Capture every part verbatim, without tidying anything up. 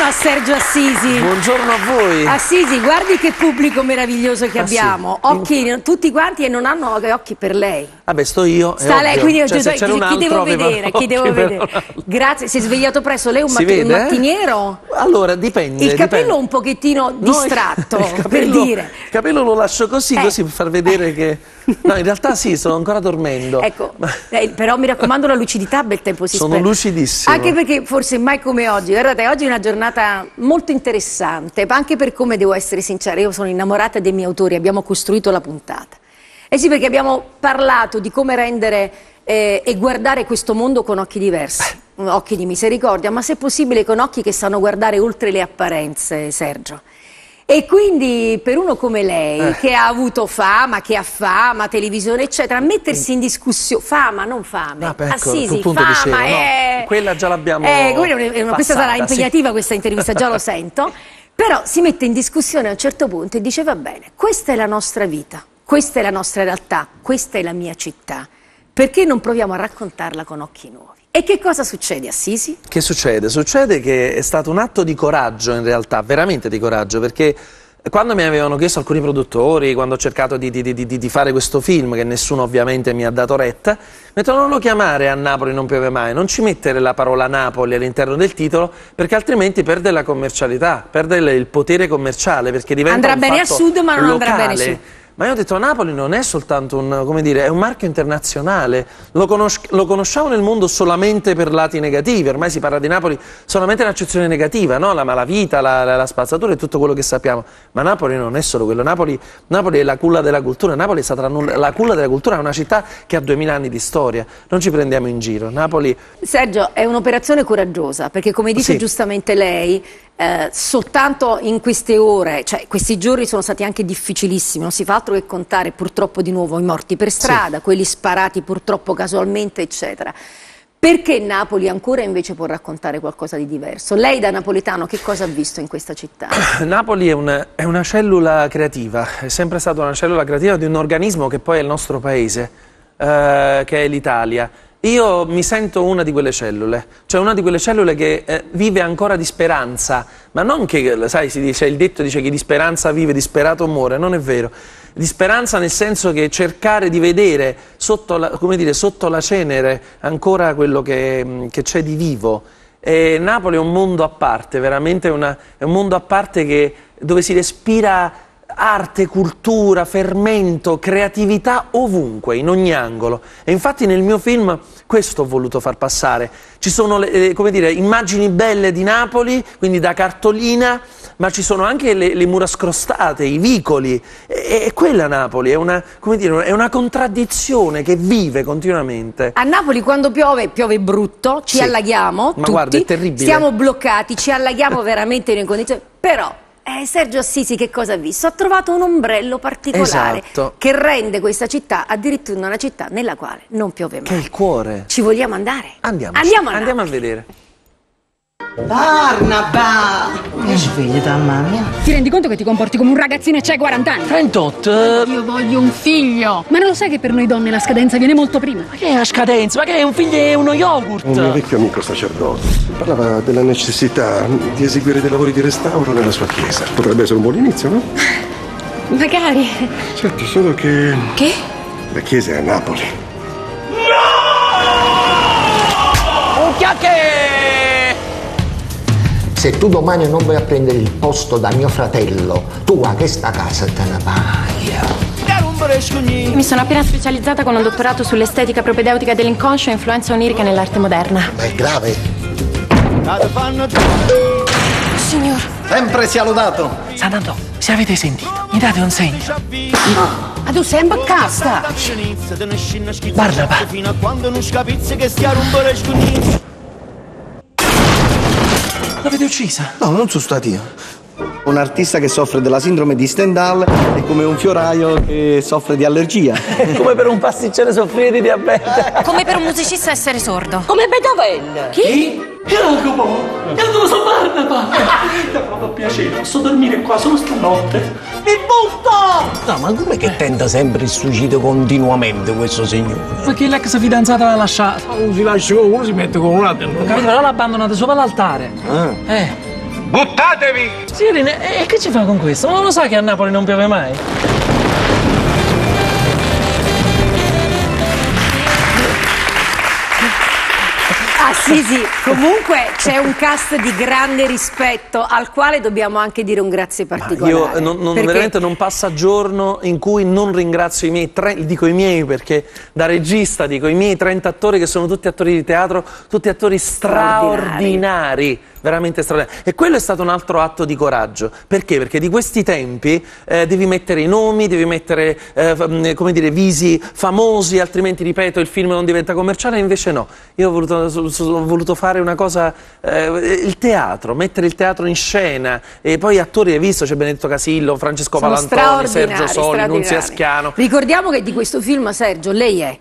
a Sergio Assisi. Buongiorno a voi. Assisi, guardi che pubblico meraviglioso che ah, abbiamo. Sì. Occhi, in... tutti quanti, e non hanno occhi per lei. Vabbè, sto io. Sta lei, quindi cioè, cioè, chi, chi devo vedere? Chi devo vedere? Grazie, si è svegliato presto. Lei è un, mat vede, un mattiniero? Allora, dipende. Il capello dipende. un pochettino distratto, no, il capello, per dire. Il capello lo lascio così, eh. così per far vedere eh. che... No, in realtà sì, sto ancora dormendo. Ecco, eh, però mi raccomando la lucidità, bel tempo si Sono spera. lucidissimo. Anche perché forse mai come oggi, guardate, oggi è una giornata molto interessante, anche per come devo essere sincera, io sono innamorata dei miei autori, abbiamo costruito la puntata. Eh sì, perché abbiamo parlato di come rendere eh, e guardare questo mondo con occhi diversi, occhi di misericordia, ma se possibile con occhi che sanno guardare oltre le apparenze, Sergio. E quindi per uno come lei, eh. che ha avuto fama, che ha fama, televisione, eccetera, mettersi in discussione, fama, non fame, ah, beh, ecco, Assisi, punto fama, dicevo, è... no, quella già l'abbiamo eh, quella è una, questa sarà impegnativa, sì. questa intervista, già lo sento, però si mette in discussione a un certo punto e dice va bene, questa è la nostra vita, questa è la nostra realtà, questa è la mia città, perché non proviamo a raccontarla con occhi nuovi? E che cosa succede, Assisi? Che succede? Succede che è stato un atto di coraggio in realtà, veramente di coraggio, perché quando mi avevano chiesto alcuni produttori, quando ho cercato di, di, di, di fare questo film, che nessuno ovviamente mi ha dato retta, mi hanno detto non lo chiamare A Napoli non piove mai, non ci mettere la parola Napoli all'interno del titolo, perché altrimenti perde la commercialità, perde il potere commerciale, perché diventa andrà un bene a fatto sud ma non locale. andrà bene su. Ma io ho detto Napoli non è soltanto un, come dire, è un marchio internazionale, lo, conos lo conosciamo nel mondo solamente per lati negativi, ormai si parla di Napoli solamente in accezione negativa, no? La malavita, la, la, la spazzatura e tutto quello che sappiamo, ma Napoli non è solo quello, Napoli, Napoli è la culla della cultura, Napoli è stata la culla della cultura, è una città che ha duemila anni di storia, non ci prendiamo in giro. Napoli... Sergio, è un'operazione coraggiosa, perché come dice sì. giustamente lei, Eh, soltanto in queste ore, cioè questi giorni sono stati anche difficilissimi, non si fa altro che contare purtroppo di nuovo i morti per strada, sì. quelli sparati purtroppo casualmente, eccetera. Perché Napoli ancora invece può raccontare qualcosa di diverso? Lei da napoletano che cosa ha visto in questa città? Napoli è una, è una cellula creativa, è sempre stata una cellula creativa di un organismo che poi è il nostro paese, eh, che è l'Italia. Io mi sento una di quelle cellule, cioè una di quelle cellule che eh, vive ancora di speranza, ma non che, sai, si dice, il detto dice che di speranza vive, disperato muore, non è vero. Di speranza nel senso che cercare di vedere sotto la, come dire, sotto la cenere ancora quello che c'è di vivo. E Napoli è un mondo a parte, veramente una, è un mondo a parte che, dove si respira arte, cultura, fermento, creatività ovunque, in ogni angolo. E infatti nel mio film questo ho voluto far passare. Ci sono le, come dire, immagini belle di Napoli, quindi da cartolina, ma ci sono anche le, le mura scrostate, i vicoli. E, e quella Napoli è una, come dire, è una contraddizione che vive continuamente. A Napoli quando piove, piove brutto, ci sì. allaghiamo, ma tutti, guarda, è terribile. Stiamo bloccati, ci allaghiamo veramente in condizioni, però... Eh, Sergio Assisi che cosa ha visto? Ha trovato un ombrello particolare esatto. che rende questa città addirittura una città nella quale non piove mai. Che è il cuore. Ci vogliamo andare? Andiamo, andiamo, a, andiamo a vedere. Barnaba! Mi svegli da mamma mia. Ti rendi conto che ti comporti come un ragazzino e c'hai quaranta anni? trentotto. Io voglio un figlio. Ma non lo sai che per noi donne la scadenza viene molto prima? Ma che è la scadenza? Ma che è un figlio è uno yogurt? Un mio vecchio amico sacerdote parlava della necessità di eseguire dei lavori di restauro nella sua chiesa. Potrebbe essere un buon inizio, no? Magari. Certo, solo che... Che? La chiesa è a Napoli. No! Un chiacchiere! Se tu domani non vai a prendere il posto da mio fratello, tu a questa casa te ne vai. Mi sono appena specializzata con un dottorato sull'estetica propedeutica dell'inconscio e influenza onirica nell'arte moderna. Ma è grave? Signor. Sempre sia lodato. Sant'Antonio, se avete sentito, mi date un segno. No. Ma tu sei imboccasta. Barnaba. L'avete uccisa? No, non sono stato io. Un artista che soffre della sindrome di Stendhal è come un fioraio che soffre di allergia. Come per un pasticcere soffrire di diabete. Come per un musicista essere sordo. Come Beethoven. Chi? Jacopo! Jacopo sono Barnaba! Mi fa proprio piacere, posso dormire qua solo stanotte. Mi butto! No, ma com'è che tenta sempre il suicidio continuamente questo signore? Perché l'ex fidanzata l'ha lasciata. Non si lascia con uno, si mette con un altro. Ho capito, però l'ha abbandonata sopra l'altare. Ah. Eh. Buttatevi! Signorina, e che ci fa con questo? Non lo sa che a Napoli non piove mai? Assisi, comunque c'è un cast di grande rispetto al quale dobbiamo anche dire un grazie particolare. Io non, non, perché... veramente non passa giorno in cui non ringrazio i miei, tre, dico i miei perché da regista dico i miei trenta attori che sono tutti attori di teatro, tutti attori straordinari. Veramente straordinario. E quello è stato un altro atto di coraggio. Perché? Perché di questi tempi eh, devi mettere i nomi, devi mettere eh, come dire, visi famosi, altrimenti, ripeto, il film non diventa commerciale, invece no. Io ho voluto, ho voluto fare una cosa, eh, il teatro, mettere il teatro in scena, e poi attori, hai visto, c'è Benedetto Casillo, Francesco Sono Palantoni, Sergio Soli, Nunzia Schiano. Ricordiamo che di questo film, Sergio, lei è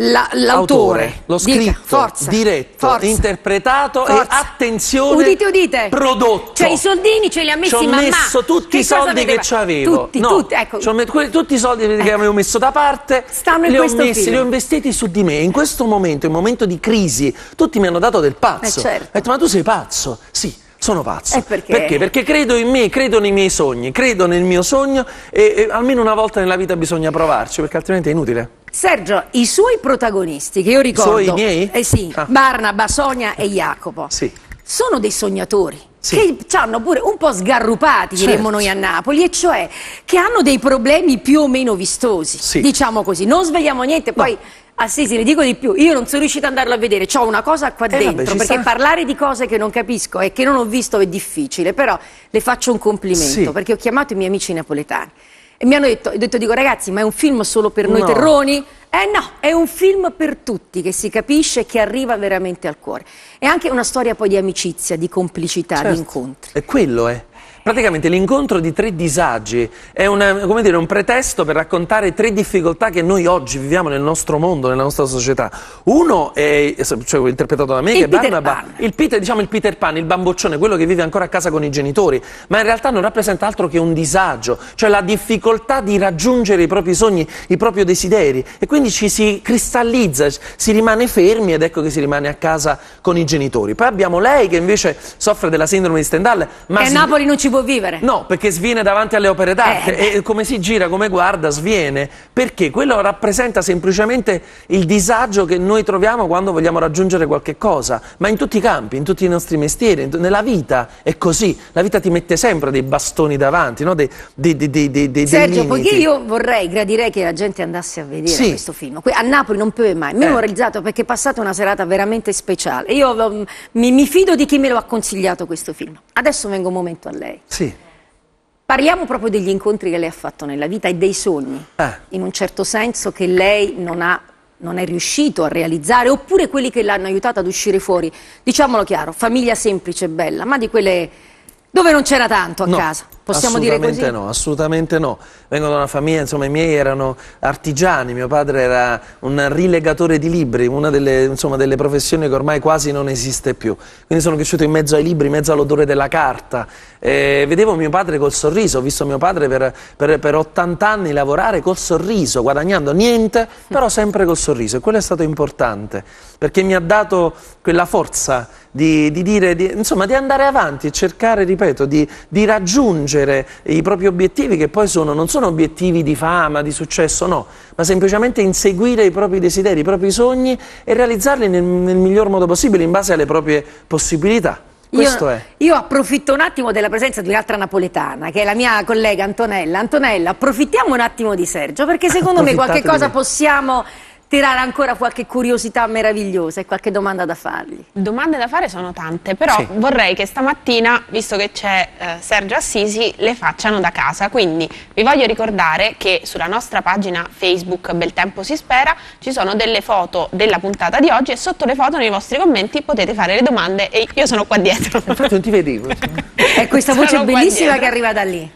l'autore, l'ho scritto, Dica, forza, diretto, forza, interpretato forza. E attenzione, udite, udite. prodotto. Cioè i soldini ce li ha messi mamma. mamma. Ci ho messo tutti che i soldi che c'avevo. Tutti, no, tutti, ecco. Ci ho messo, quelli, tutti i soldi ecco. che avevo messo da parte, stanno in li ho questo messi, film. li ho investiti su di me. In questo momento, in momento di crisi, tutti mi hanno dato del pazzo. Eh, certo. Ho detto, ma tu sei pazzo? Sì. Sono pazzo. Eh, perché? perché? Perché credo in me, credo nei miei sogni, credo nel mio sogno e, e almeno una volta nella vita bisogna provarci, perché altrimenti è inutile. Sergio, i suoi protagonisti, che io ricordo... I suoi, i miei? Eh sì, ah. Barnaba, Sonia e Jacopo. Sì. Sono dei sognatori. Sì. Che ci hanno pure un po' sgarrupati, certo. diremmo noi a Napoli, e cioè che hanno dei problemi più o meno vistosi, sì. diciamo così. Non svegliamo niente, poi... No. Assisi, le dico di più, io non sono riuscita ad andarlo a vedere, c'ho una cosa qua eh, dentro, vabbè, perché sta... parlare di cose che non capisco e che non ho visto è difficile, però le faccio un complimento, sì. perché ho chiamato i miei amici napoletani e mi hanno detto, ho detto, dico ragazzi, ma è un film solo per noi no. terroni? Eh no, è un film per tutti, che si capisce, che arriva veramente al cuore. È anche una storia poi di amicizia, di complicità, certo. di incontri. E quello è. Praticamente l'incontro di tre disagi è una, come dire, un pretesto per raccontare tre difficoltà che noi oggi viviamo nel nostro mondo, nella nostra società. Uno è, cioè, interpretato da me, il che è Peter Barnaba, Pan. il Peter, diciamo il Peter Pan, il bamboccione, quello che vive ancora a casa con i genitori, ma in realtà non rappresenta altro che un disagio, cioè la difficoltà di raggiungere i propri sogni, i propri desideri, e quindi ci si cristallizza, si rimane fermi, ed ecco che si rimane a casa con i genitori. Poi abbiamo lei che invece soffre della sindrome di Stendhal, ma che a si... Napoli non ci può vivere. No, perché sviene davanti alle opere d'arte eh, e come si gira, come guarda, sviene, perché quello rappresenta semplicemente il disagio che noi troviamo quando vogliamo raggiungere qualche cosa, ma in tutti i campi, in tutti i nostri mestieri, nella vita è così, la vita ti mette sempre dei bastoni davanti, no? dei, dei, dei, dei, dei, dei Sergio, limiti. poiché io vorrei, gradirei che la gente andasse a vedere sì. questo film, a Napoli non piove mai, memorizzato, eh. perché è passata una serata veramente speciale, io um, mi, mi fido di chi me lo ha consigliato questo film. Adesso vengo un momento a lei. Sì. Parliamo proprio degli incontri che lei ha fatto nella vita e dei sogni, eh. in un certo senso, che lei non, ha, non è riuscito a realizzare, oppure quelli che l'hanno aiutato ad uscire fuori. Diciamolo chiaro, famiglia semplice e bella, ma di quelle dove non c'era tanto a no, casa. Possiamo dire così? Assolutamente no, assolutamente no. Vengo da una famiglia, insomma, i miei erano artigiani, mio padre era un rilegatore di libri, una delle, insomma, delle professioni che ormai quasi non esiste più. Quindi sono cresciuto in mezzo ai libri, in mezzo all'odore della carta. Eh, vedevo mio padre col sorriso, ho visto mio padre per, per, per ottanta anni lavorare col sorriso, guadagnando niente, però sempre col sorriso. E quello è stato importante, perché mi ha dato quella forza di, di dire, di, insomma, di andare avanti e cercare, ripeto, di, di raggiungere i propri obiettivi, che poi sono, non sono obiettivi di fama, di successo, no, ma semplicemente inseguire i propri desideri, i propri sogni e realizzarli nel, nel miglior modo possibile, in base alle proprie possibilità. Questo io, è. Io approfitto un attimo della presenza di un'altra napoletana, che è la mia collega Antonella. Antonella, approfittiamo un attimo di Sergio, perché secondo me qualche cosa possiamo tirare ancora, qualche curiosità meravigliosa e qualche domanda da fargli. Domande da fare sono tante, però sì. vorrei che stamattina, visto che c'è eh, Sergio Assisi, le facciano da casa. Quindi vi voglio ricordare che sulla nostra pagina Facebook Bel Tempo Si Spera ci sono delle foto della puntata di oggi, e sotto le foto nei vostri commenti potete fare le domande, e io sono qua dietro. Infatti non ti vedevo. È questa voce bellissima che arriva da lì.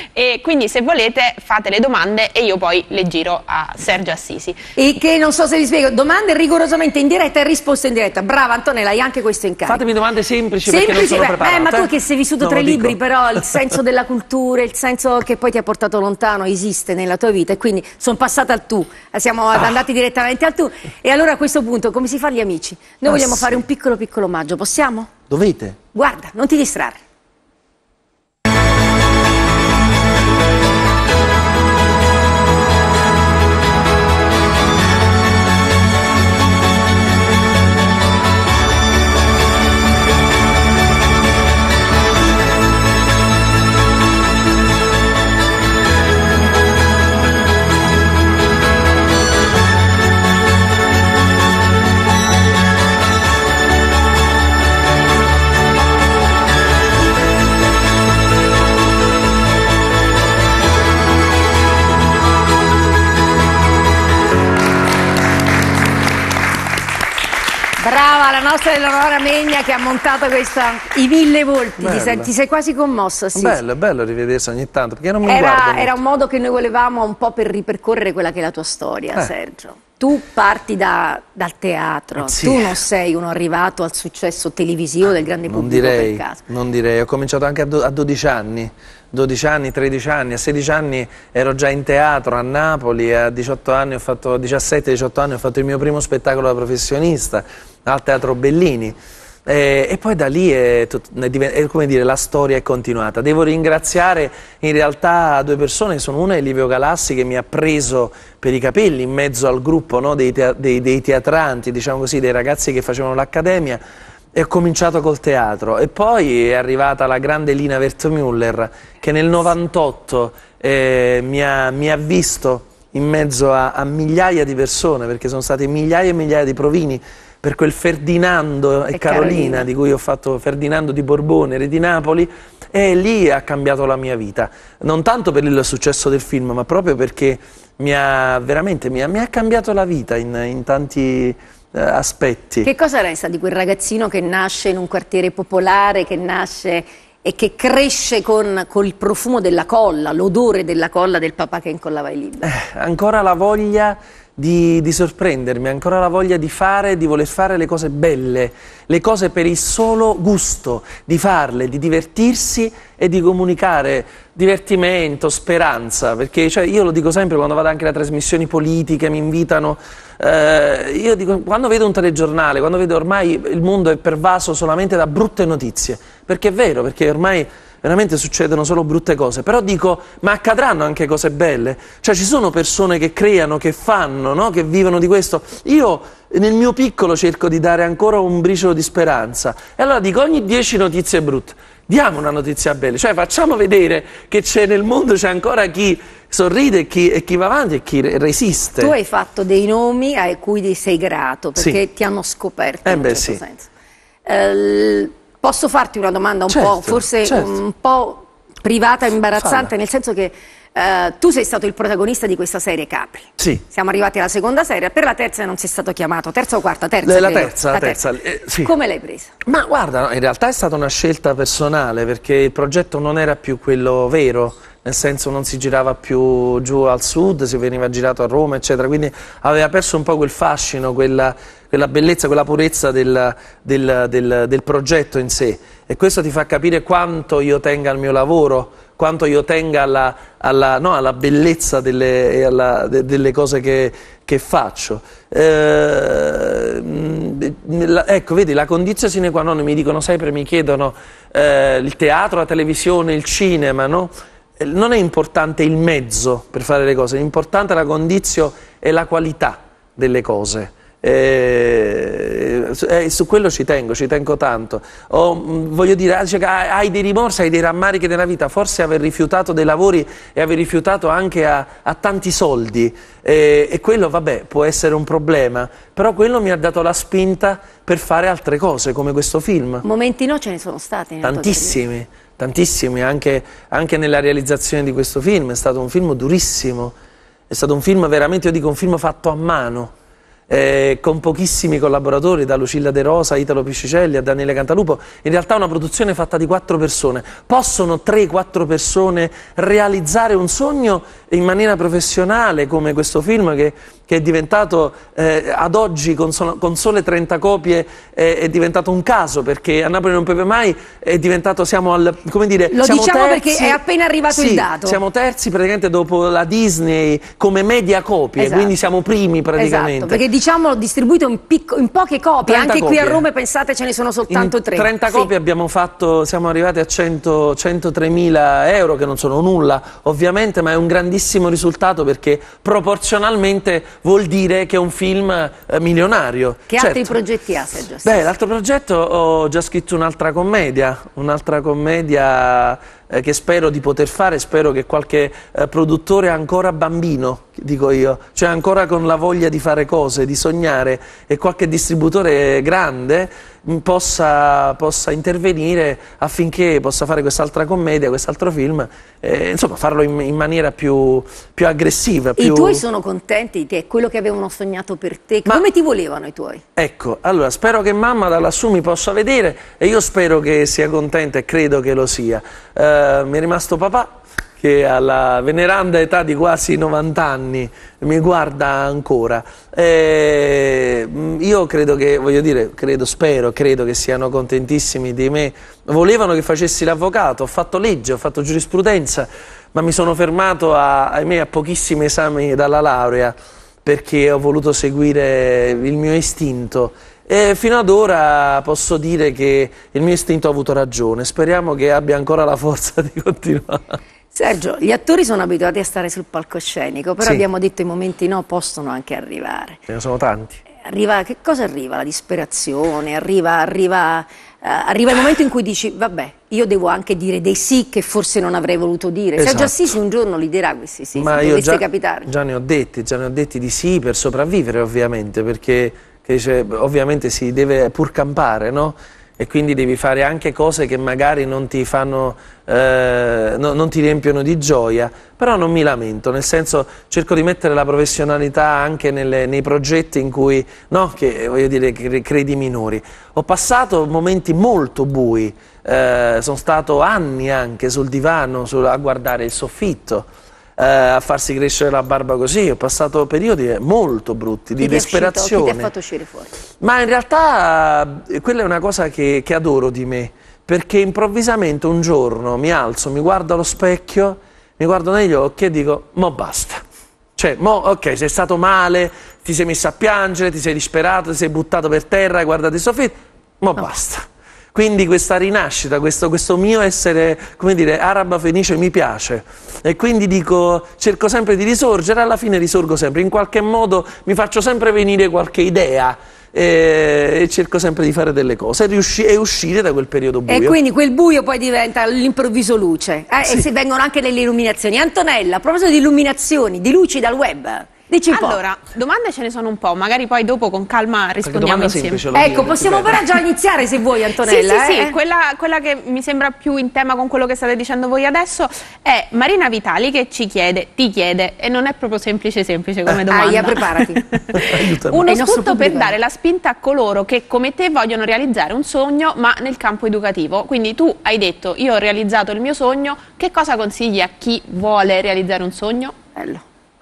E quindi se volete fate le domande e io poi le giro a Sergio Assisi. E che non so se vi spiego, domande rigorosamente in diretta e risposte in diretta. Brava Antonella, hai anche questo in carico. Fatemi domande semplici, semplici perché non sono beh, preparato. Eh, ma tu che sei vissuto non tra i libri, dico. però il senso della cultura, il senso che poi ti ha portato lontano esiste nella tua vita, e quindi sono passata al tu, siamo ah. andati direttamente al tu. E allora a questo punto come si fa gli amici? Noi ah, vogliamo sì. fare un piccolo piccolo omaggio, possiamo? Dovete? Guarda, non ti distrarre. nostra Eleonora Megna che ha montato questa I mille volti. Ti, sei, ti sei quasi commossa, sì. Bello, è bello rivedersi ogni tanto, perché non mi era, guardo era un modo che noi volevamo un po' per ripercorrere quella che è la tua storia, eh. Sergio. Tu parti da, dal teatro, sì. Tu non sei uno arrivato al successo televisivo del grande non pubblico direi, per caso. Non direi, ho cominciato anche a, do, a dodici anni, dodici anni, tredici anni, a sedici anni ero già in teatro a Napoli, a diciotto anni ho fatto, diciassette diciotto anni ho fatto il mio primo spettacolo da professionista al Teatro Bellini. E, e poi da lì è, è, come dire, la storia è continuata. Devo ringraziare in realtà due persone, sono una è Livio Galassi che mi ha preso per i capelli in mezzo al gruppo, no, dei, te, dei, dei teatranti, diciamo così, dei ragazzi che facevano l'accademia, e ho cominciato col teatro. E poi è arrivata la grande Lina Wertmüller che nel novantotto eh, mi, ha, mi ha visto in mezzo a, a migliaia di persone, perché sono state migliaia e migliaia di provini per quel Ferdinando e, e Carolina, Carolina di cui ho fatto Ferdinando di Borbone, re di Napoli, e lì ha cambiato la mia vita, non tanto per il successo del film, ma proprio perché mi ha veramente mi ha, mi ha cambiato la vita in, in tanti eh, aspetti. Che cosa resta di quel ragazzino che nasce in un quartiere popolare, che nasce e che cresce con, con il profumo della colla, l'odore della colla del papà che incollava i libri? Eh, ancora la voglia Di, di sorprendermi, ancora la voglia di fare, di voler fare le cose belle, le cose per il solo gusto di farle, di divertirsi e di comunicare divertimento, speranza, perché cioè, io lo dico sempre quando vado anche alle trasmissioni politiche, mi invitano, eh, io dico, quando vedo un telegiornale, quando vedo ormai il mondo è pervaso solamente da brutte notizie, perché è vero, perché ormai veramente succedono solo brutte cose, però dico, ma accadranno anche cose belle? Cioè ci sono persone che creano, che fanno, no? Che vivono di questo. Io nel mio piccolo cerco di dare ancora un briciolo di speranza, e allora dico, ogni dieci notizie brutte, diamo una notizia bella, cioè facciamo vedere che c'è nel mondo, c'è ancora chi sorride e chi, e chi va avanti e chi resiste. Tu hai fatto dei nomi a cui ti sei grato, perché sì. ti hanno scoperto eh in beh, un certo sì. senso. Uh, Posso farti una domanda un certo, po', forse certo. un po' privata e imbarazzante, Falla. Nel senso che eh, tu sei stato il protagonista di questa serie Capri. Sì. Siamo arrivati alla seconda serie, per la terza non sei stato chiamato, terza o quarta? Terza, la, credo. terza, la terza, la terza. Eh, sì. Come l'hai presa? Ma guarda, no, in realtà è stata una scelta personale, perché il progetto non era più quello vero, nel senso non si girava più giù al sud, si veniva girato a Roma, eccetera, quindi aveva perso un po' quel fascino, quella, quella bellezza, quella purezza del, del, del, del progetto in sé, e questo ti fa capire quanto io tenga al mio lavoro, quanto io tenga alla, alla, no, alla bellezza delle, alla, de, delle cose che, che faccio. Eh, ecco, vedi, la condizione sine qua non, mi dicono sempre, mi chiedono eh, il teatro, la televisione, il cinema, no? Non è importante il mezzo per fare le cose, l'importante è la condizione e la qualità delle cose. E, e su quello ci tengo, ci tengo tanto. O, voglio dire, cioè, hai dei rimorsi, hai dei rammarichi nella vita, forse aver rifiutato dei lavori e aver rifiutato anche a, a tanti soldi, e, e quello vabbè può essere un problema, però quello mi ha dato la spinta per fare altre cose come questo film. Momenti no ce ne sono stati? Tantissimi, tantissimi, anche, anche nella realizzazione di questo film. È stato un film durissimo, è stato un film veramente, io dico un film fatto a mano. Eh, con pochissimi collaboratori, da Lucilla De Rosa, Italo Piscicelli a Daniele Cantalupo. In realtà è una produzione fatta di quattro persone. Possono tre quattro persone realizzare un sogno in maniera professionale come questo film che, che è diventato eh, ad oggi con, so, con sole trenta copie eh, è diventato un caso, perché a Napoli non piove mai, è diventato, siamo al, come dire, lo siamo diciamo terzi, perché è appena arrivato sì, il dato. Siamo terzi praticamente dopo la Disney come media copie, esatto. Quindi siamo primi praticamente. Esatto, perché diciamo distribuito in, in poche copie, anche copie. Qui a Roma pensate ce ne sono soltanto in tre. trenta sì. copie abbiamo fatto, siamo arrivati a cento, centotremila euro, che non sono nulla ovviamente, ma è un grandissimo risultato, perché proporzionalmente vuol dire che è un film eh, milionario. Che certo. altri progetti ha Sergio? Beh, l'altro progetto ho già scritto un'altra commedia, un'altra commedia eh, che spero di poter fare, spero che qualche eh, produttore ancora bambino, dico io, cioè ancora con la voglia di fare cose, di sognare, e qualche distributore grande possa, possa intervenire affinché possa fare quest'altra commedia, quest'altro film, eh, insomma farlo in, in maniera più, più aggressiva. Più... I tuoi sono contenti di te, quello che avevano sognato per te? Ma... come ti volevano i tuoi? Ecco, allora spero che mamma da lassù mi possa vedere e io spero che sia contenta e credo che lo sia. Uh, mi è rimasto papà, che alla veneranda età di quasi novanta anni mi guarda ancora. E io credo che, voglio dire, credo, spero, credo che siano contentissimi di me. Volevano che facessi l'avvocato, ho fatto legge, ho fatto giurisprudenza, ma mi sono fermato a, ahimè, a pochissimi esami dalla laurea, perché ho voluto seguire il mio istinto. E fino ad ora posso dire che il mio istinto ha avuto ragione. Speriamo che abbia ancora la forza di continuare. Sergio, gli attori sono abituati a stare sul palcoscenico, però sì. abbiamo detto i momenti no possono anche arrivare. Ce ne sono tanti. Arriva, che cosa arriva? La disperazione, arriva, arriva, uh, arriva il momento in cui dici vabbè, io devo anche dire dei sì che forse non avrei voluto dire. Esatto. Sergio Assisi un giorno li dirà questi sì, Ma se io dovesse già, capitare. già ne ho detti, già ne ho detti di sì per sopravvivere ovviamente, perché che dice, ovviamente si deve pur campare, no? E quindi devi fare anche cose che magari non ti fanno, eh, no, non ti riempiono di gioia, però non mi lamento, nel senso cerco di mettere la professionalità anche nelle, nei progetti in cui, no, che voglio dire, credi minori. Ho passato momenti molto bui, eh, sono stato anni anche sul divano sul, a guardare il soffitto, eh, a farsi crescere la barba così, ho passato periodi molto brutti, di chi disperazione. Chi ti ha fatto uscire fuori? Ma in realtà eh, quella è una cosa che, che adoro di me, perché improvvisamente un giorno mi alzo, mi guardo allo specchio, mi guardo negli occhi e dico, mo basta. Cioè, mo, ok, sei stato male, ti sei messo a piangere, ti sei disperato, ti sei buttato per terra, hai guardato il soffitto, mo no. basta. Quindi questa rinascita, questo, questo mio essere, come dire, araba fenice mi piace. E quindi dico, cerco sempre di risorgere, alla fine risorgo sempre. In qualche modo mi faccio sempre venire qualche idea e, e cerco sempre di fare delle cose e, riusci, e uscire da quel periodo buio. E quindi quel buio poi diventa l'improvviso luce. Eh? Sì. E se vengono anche delle illuminazioni. Antonella, a proposito di illuminazioni, di luci dal web... Dici un allora, po'. domande ce ne sono un po', magari poi dopo con calma rispondiamo insieme. Ecco, possiamo però già iniziare se vuoi, Antonella. Sì, sì, eh? sì, quella, quella che mi sembra più in tema con quello che state dicendo voi adesso è Marina Vitali che ci chiede, ti chiede, e non è proprio semplice semplice come domanda. Aia, preparati. Uno spunto per dare la spinta a coloro che come te vogliono realizzare un sogno ma nel campo educativo. Quindi tu hai detto, io ho realizzato il mio sogno, che cosa consigli a chi vuole realizzare un sogno? Bello.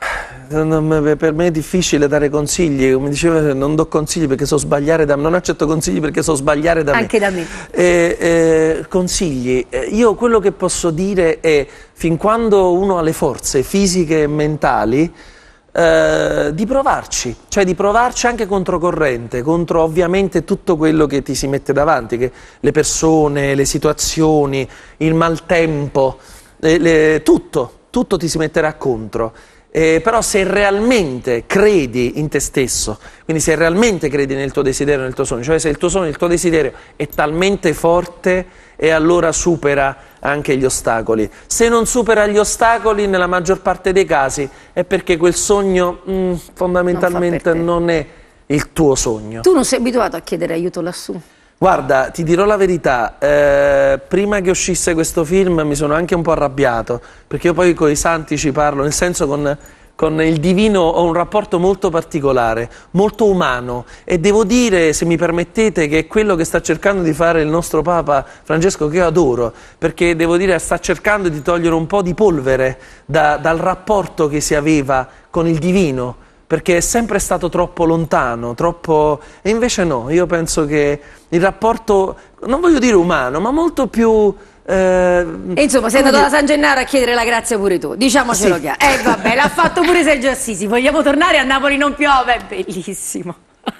Per me è difficile dare consigli, come dicevo non do consigli perché so sbagliare da me, non accetto consigli perché so sbagliare da me. Anche da me. Eh, eh, consigli, io quello che posso dire è fin quando uno ha le forze fisiche e mentali eh, di provarci, cioè di provarci anche controcorrente, contro ovviamente tutto quello che ti si mette davanti, che le persone, le situazioni, il maltempo, le, le, tutto, tutto ti si metterà contro. Eh, però se realmente credi in te stesso, quindi se realmente credi nel tuo desiderio, nel tuo sogno, cioè se il tuo sogno, il tuo desiderio è talmente forte, e allora supera anche gli ostacoli. Se non supera gli ostacoli, nella maggior parte dei casi, è perché quel sogno mh, fondamentalmente non, non è il tuo sogno. Tu non sei abituato a chiedere aiuto lassù? Guarda, ti dirò la verità, eh, prima che uscisse questo film mi sono anche un po' arrabbiato, perché io poi con i santi ci parlo, nel senso con, con il divino ho un rapporto molto particolare, molto umano, e devo dire, se mi permettete, che è quello che sta cercando di fare il nostro Papa Francesco, che io adoro, perché devo dire sta cercando di togliere un po' di polvere da, dal rapporto che si aveva con il divino, perché è sempre stato troppo lontano, troppo... e invece no, io penso che il rapporto, non voglio dire umano, ma molto più... Eh, e insomma, sei andato da San Gennaro a chiedere la grazia pure tu, diciamocelo sì. chiaro. Eh vabbè, l'ha fatto pure Sergio Assisi, vogliamo tornare a Napoli non piove, è bellissimo.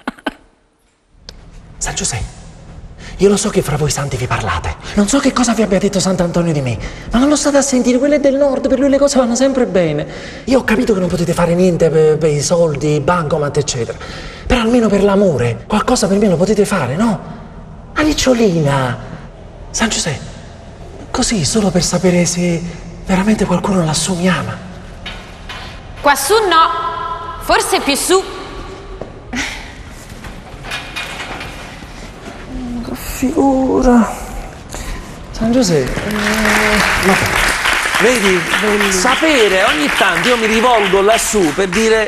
San Giuseppe, io lo so che fra voi santi vi parlate, non so che cosa vi abbia detto Sant'Antonio di me, ma non lo state a sentire, quello è del nord, per lui le cose vanno sempre bene. Io ho capito che non potete fare niente per, per i soldi, bancomat eccetera, però almeno per l'amore, qualcosa per me lo potete fare, no? A Ricciolina, San Giuseppe, Così, solo per sapere se veramente qualcuno lassù mi ama. Quassù no, forse più su. Che figura. San Giuseppe. Eh, no. Vedi, Bellissimo. Sapere, ogni tanto io mi rivolgo lassù per dire,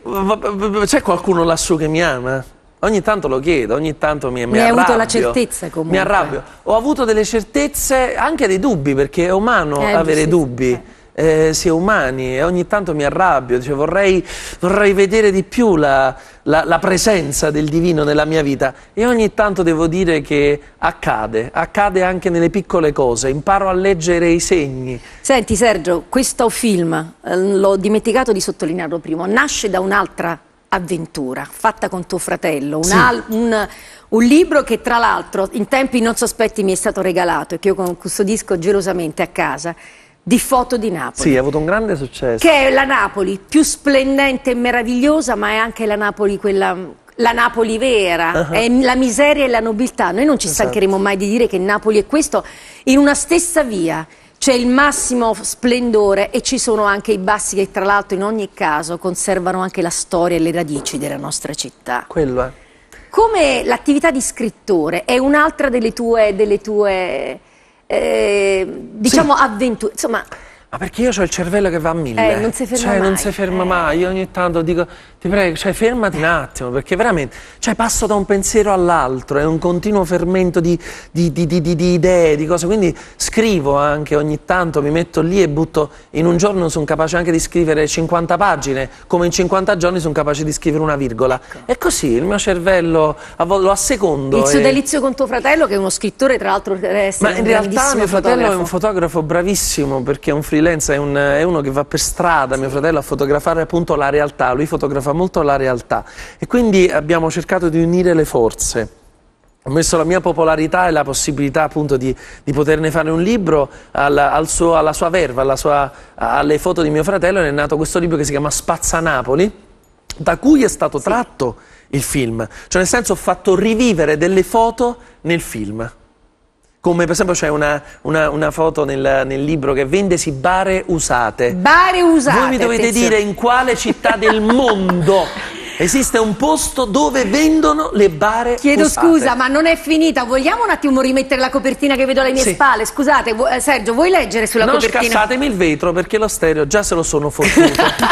c'è qualcuno lassù che mi ama? Ogni tanto lo chiedo, ogni tanto mi, mi, mi hai arrabbio. avuto la certezza comunque. Mi arrabbio. Ho avuto delle certezze, anche dei dubbi, perché è umano eh, avere sì, dubbi. sì. Eh, si è umani e ogni tanto mi arrabbio, cioè, vorrei, vorrei vedere di più la, la, la presenza del divino nella mia vita e ogni tanto devo dire che accade, accade anche nelle piccole cose, imparo a leggere i segni. Senti Sergio, questo film, eh, l'ho dimenticato di sottolinearlo prima, nasce da un'altra avventura fatta con tuo fratello, un, Sì. al, un, un libro che tra l'altro in tempi non sospetti mi è stato regalato e che io custodisco gelosamente a casa, di foto di Napoli. Sì, ha avuto un grande successo. Che è la Napoli più splendente e meravigliosa, ma è anche la Napoli quella, la Napoli vera, uh-huh. È la miseria e la nobiltà. Noi non ci Esatto. stancheremo mai di dire che Napoli è questo, in una stessa via c'è il massimo splendore e ci sono anche i bassi che tra l'altro in ogni caso conservano anche la storia e le radici della nostra città. Quello è. Come l'attività di scrittore è un'altra delle tue, delle tue eh, diciamo sì. avventure, insomma. Ma perché io ho il cervello che va a mille, eh, non si ferma cioè mai. non si ferma eh. mai, io ogni tanto dico, ti prego, cioè fermati un attimo, perché veramente, cioè passo da un pensiero all'altro, è un continuo fermento di, di, di, di, di, di idee, di cose, quindi scrivo anche ogni tanto, mi metto lì e butto, in un giorno sono capace anche di scrivere cinquanta pagine, come in cinquanta giorni sono capace di scrivere una virgola, ecco. E così il mio cervello lo assecondo. Il suo e... delizio con tuo fratello che è uno scrittore, tra l'altro deve essere Ma un in realtà mio fratello fotografo. è un fotografo bravissimo perché è un freelance, è, un, è uno che va per strada, sì. Mio fratello, a fotografare appunto la realtà, lui fotografa molto la realtà e quindi abbiamo cercato di unire le forze. Ho messo la mia popolarità e la possibilità appunto di, di poterne fare un libro alla, al suo, alla sua verva, alla sua, alle foto di mio fratello, ed è nato questo libro che si chiama Spazza Napoli, da cui è stato sì. tratto il film, cioè nel senso ho fatto rivivere delle foto nel film. Come per esempio c'è una, una, una foto nel, nel libro che Vendesi bare usate. Bare usate. Voi mi dovete attenzione. dire in quale città del mondo esiste un posto dove vendono le bare Chiedo usate. scusa, ma non è finita. Vogliamo un attimo rimettere la copertina che vedo alle mie sì. spalle? Scusate, eh, Sergio, vuoi leggere sulla non copertina? Non scassatemi il vetro perché lo stereo già se lo sono fottuto.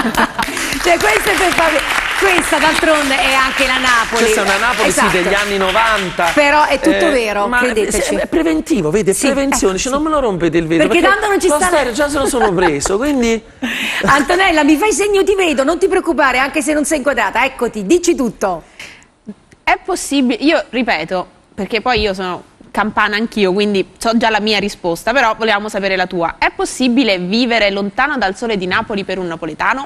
Cioè, questo è per fare... Questa d'altronde è anche la Napoli. Questa è una Napoli esatto. sì, degli anni novanta. Però è tutto eh, vero, ma credeteci. È preventivo, vedi, è sì, prevenzione, eh, cioè, sì. non me lo rompete il vetro. Perché, perché tanto non ci lo sta... stereo già se lo sono preso, quindi... Antonella, mi fai segno ti vedo, non ti preoccupare, anche se non sei inquadrata. Eccoti, dici tutto. È possibile, io ripeto, perché poi io sono... campana anch'io, quindi so già la mia risposta, però volevamo sapere la tua. È possibile vivere lontano dal sole di Napoli per un napoletano?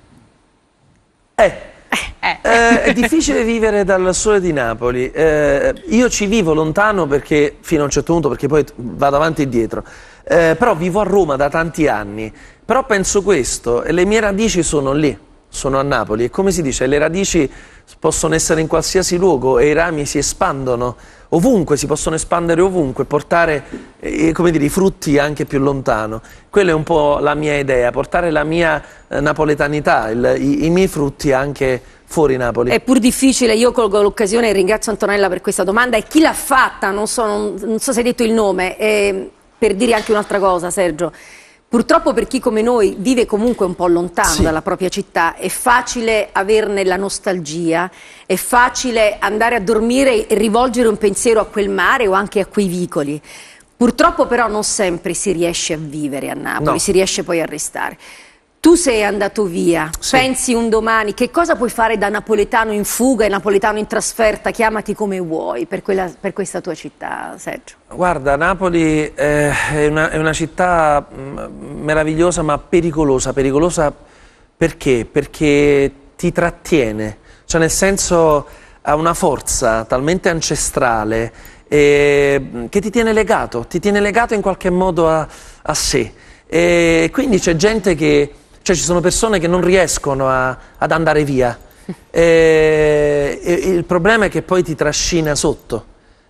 Eh, eh. Eh, è difficile vivere dal sole di Napoli. Eh, io ci vivo lontano perché, fino a un certo punto, perché poi vado avanti e dietro. Eh, però vivo a Roma da tanti anni. Però penso questo, e le mie radici sono lì, sono a Napoli. E come si dice, le radici possono essere in qualsiasi luogo e i rami si espandono ovunque, si possono espandere ovunque, portare eh, come dire, i frutti anche più lontano. Quella è un po' la mia idea, portare la mia eh, napoletanità, il, i, i miei frutti anche fuori Napoli. È pur difficile, io colgo l'occasione e ringrazio Antonella per questa domanda e chi l'ha fatta, non so, non, non so se hai detto il nome, eh, per dire anche un'altra cosa Sergio. Purtroppo per chi come noi vive comunque un po' lontano sì. dalla propria città, è facile averne la nostalgia, è facile andare a dormire e rivolgere un pensiero a quel mare o anche a quei vicoli. Purtroppo però non sempre si riesce a vivere a Napoli, no. si riesce poi a restare. Tu sei andato via, sì. pensi un domani, che cosa puoi fare da napoletano in fuga e napoletano in trasferta, chiamati come vuoi, per, quella, per questa tua città, Sergio? Guarda, Napoli eh, è, una, è una città mh, meravigliosa ma pericolosa, pericolosa perché? Perché ti trattiene, cioè nel senso ha una forza talmente ancestrale eh, che ti tiene legato, ti tiene legato in qualche modo a, a sé. E quindi c'è gente che... Cioè ci sono persone che non riescono a, ad andare via e, e il problema è che poi ti trascina sotto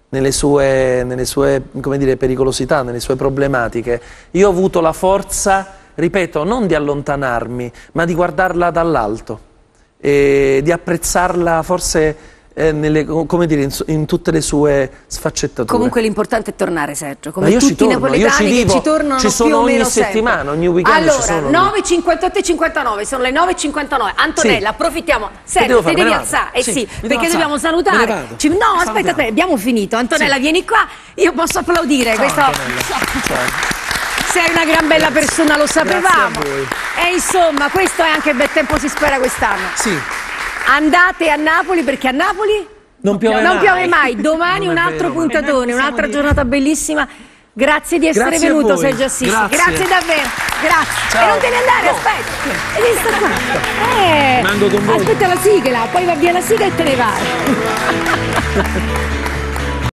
nelle sue, nelle sue, come dire, pericolosità, nelle sue problematiche. Io ho avuto la forza, ripeto, non di allontanarmi, ma di guardarla dall'alto e di apprezzarla forse eh, nelle, come dire, in, in tutte le sue sfaccettature. Comunque l'importante è tornare, Sergio, come Ma io tutti ci torno, i napoletani io ci vivo, che ci tornano ci sono più o ogni meno settimana, sempre. ogni weekend allora, ci sono. nove, cinquantotto e cinquantanove, sono le nove e cinquantanove. Antonella, Sì. approfittiamo. Sergio, devo ti fare? devi Me ne vado. alzare. Eh Sì, sì, mi devo perché alzare. dobbiamo Me ne salutare. vado. Ci- no, aspetta, Salutiamo. aspetta, abbiamo finito. Antonella, Sì. vieni qua. Io posso applaudire. Ciao, questo... Antonella. Ciao. Sei una gran bella Grazie. persona, lo sapevamo. Grazie a voi. E insomma, questo è anche Bel Tempo si spera quest'anno. Sì. Andate a Napoli perché a Napoli non piove non mai. piove mai. Domani Non un è altro vero. puntatone, un'altra giornata bellissima. Grazie di essere Grazie a venuto, voi. Sergio Assisi. Grazie. Grazie davvero. Grazie. Ciao. E non devi andare, No. aspetta. Hai visto qua? Eh. Rimango con voi. Aspetta la sigla, poi va via la sigla e te ne vai.